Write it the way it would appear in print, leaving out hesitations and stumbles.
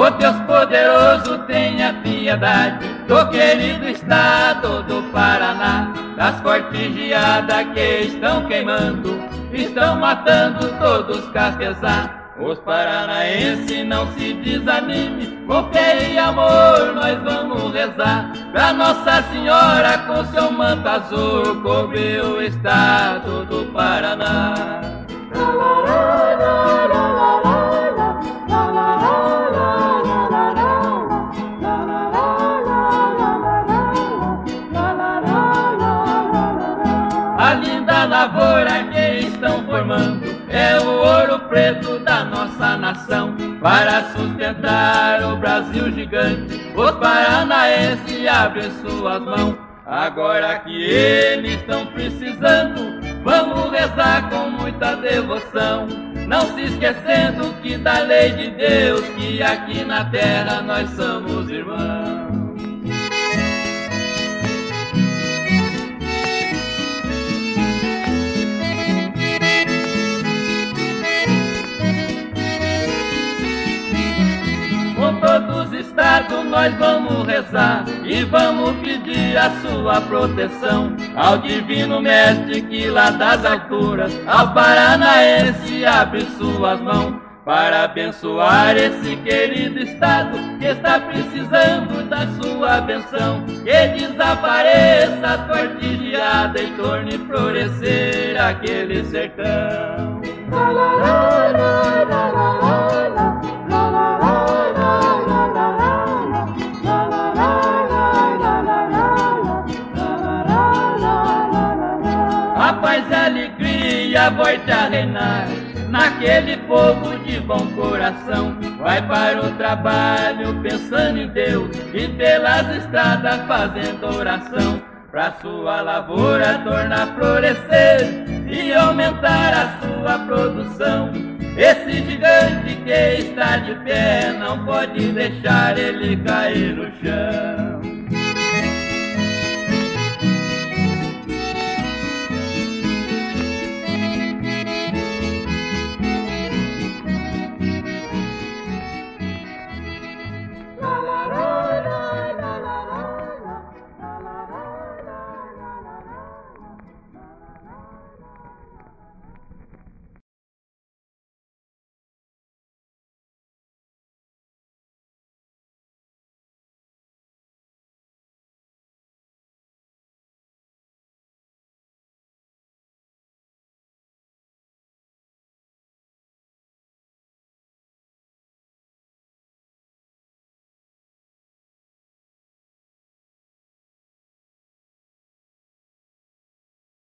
Ó Deus poderoso, tenha piedade do querido estado do Paraná, das fortes geadas que estão queimando, estão matando todos Cafezá. Os paranaenses não se desanime, com fé e amor nós vamos rezar pra Nossa Senhora com seu manto azul cobrir o estado do Paraná. A linda lavoura que estão formando é o ouro preto da nossa nação. Para sustentar o Brasil gigante, os paranaenses abrem suas mãos. Agora que eles estão precisando, vamos rezar com muita devoção, não se esquecendo que da lei de Deus, que aqui na terra nós somos irmãos. Com todos os estados nós vamos rezar e vamos pedir a sua proteção ao divino mestre que lá das alturas ao paranaense abre suas mãos para abençoar esse querido estado que está precisando da sua benção. Que desapareça a forte geada e torne florescer aquele sertão. A paz e a alegria volte a reinar naquele povo de bom coração. Vai para o trabalho pensando em Deus e pelas estradas fazendo oração, pra sua lavoura tornar florescer e aumentar a sua produção. Esse gigante que está de pé não pode deixar ele cair no chão.